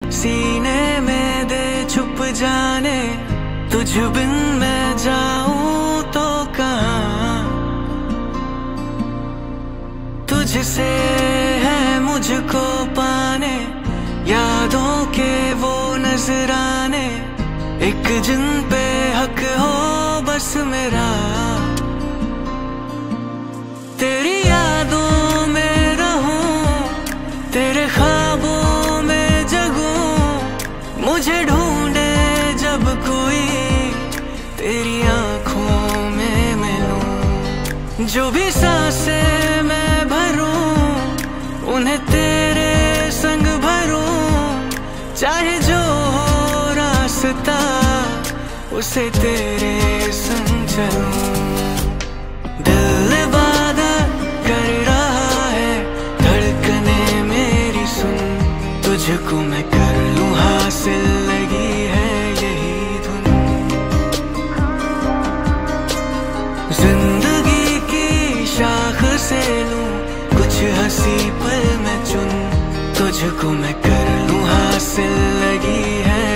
सीने में दे छुप जाने, तुझ बिन मैं जाऊं तो कहाँ। तुझसे है मुझको पाने, यादों के वो नजराने, एक जिन पे हक हो बस मेरा। तेरी यादों में रहूं, तेरे ख्वाबों में जगूं, मुझे ढूंढे जब कोई तेरी आंखों में मिलूं। जो भी सांसें मैं भरूं, उन्हें तेरे संग भरूं, चाहे जो हो रास्ता उसे तेरे संग चलूं। दिल इबादत कर रहा है, धड़कने मेरी सुन, तुझको मैं कर लूं हासिल, लगी है यही धुन। जिंदगी की शाख से लूं कुछ हंसी पल में चुन, तुझको मैं कर लूं हासिल, लगी है